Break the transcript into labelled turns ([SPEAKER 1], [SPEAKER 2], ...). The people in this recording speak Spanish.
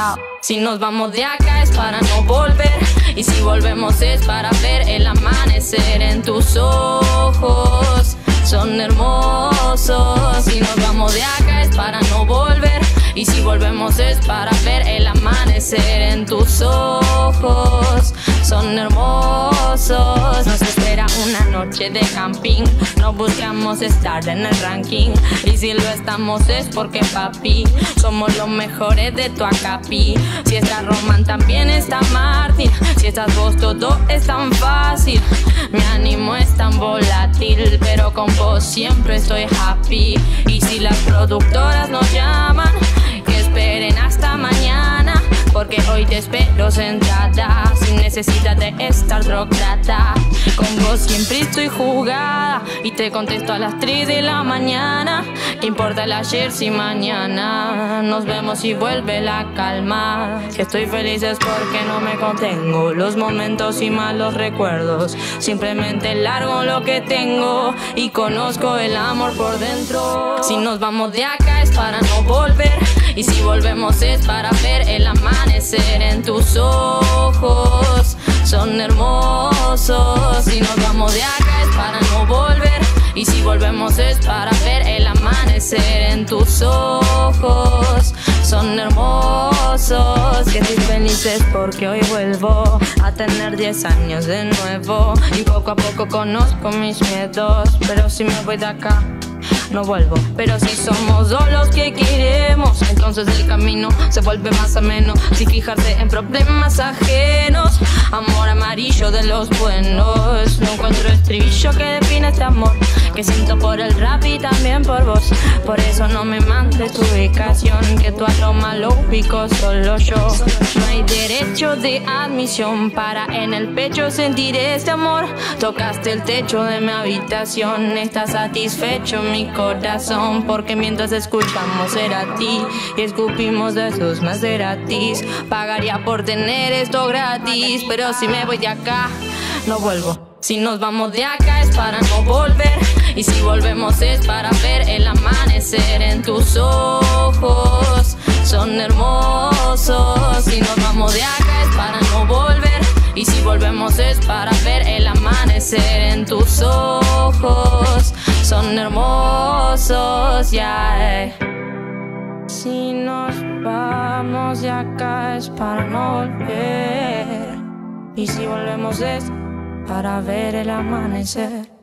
[SPEAKER 1] Si nos vamos de acá es para no volver, y si volvemos es para ver el amanecer. En tus ojos son hermosos. Si nos vamos de acá es para no volver, y si volvemos es para ver el amanecer. En tus ojos son hermosos. Nos espera una noche de camping, no buscamos estar en el ranking, y si lo estamos es porque papi somos los mejores de tu Acapi. Si está Roman también está Martín, si estás vos todo es tan fácil. Mi ánimo es tan volátil, pero con vos siempre estoy happy. Y si las productoras nos llaman, que esperen hasta mañana, porque hoy te espero sentada, sin necesidad de estar drogada. Con vos siempre estoy jugada, y te contesto a las 3 de la mañana. ¿Qué importa el ayer si mañana nos vemos y vuelve la calma? Si estoy feliz es porque no me contengo, los momentos y malos recuerdos. Simplemente largo lo que tengo y conozco el amor por dentro. Si nos vamos de acá es para no volver, y si volvemos es para ver el amanecer. En tus ojos son hermosos. Si nos vamos de acá es para no volver, y si volvemos es para ver el amanecer. En tus ojos son hermosos. Que estoy felices porque hoy vuelvo a tener 10 años de nuevo, y poco a poco conozco mis miedos. Pero si me voy de acá no vuelvo. Pero si somos dos los que queremos, entonces el camino se vuelve más ameno. Si fijarse en problemas ajenos, amor amarillo de los buenos. No encuentro estribillo que define este amor que siento por el rap y también por vos. Por eso no me mandes tu ubicación, que tu aroma lo ubico solo yo. No hay derecho de admisión para en el pecho sentir este amor. Tocaste el techo de mi habitación, está satisfecho mi corazón, porque mientras escuchamos era ti y escupimos de sus Maseratis. Pagaría por tener esto gratis, pero si me voy de acá no vuelvo. Si nos vamos de acá es para no volver, y si volvemos es para ver el amanecer. En tus ojos son hermosos. Si nos vamos de acá es para no volver, y si volvemos es para ver el amanecer. En tus ojos son hermosos, yeah. Si nos vamos de acá es para no volver, y si volvemos es para ver el amanecer.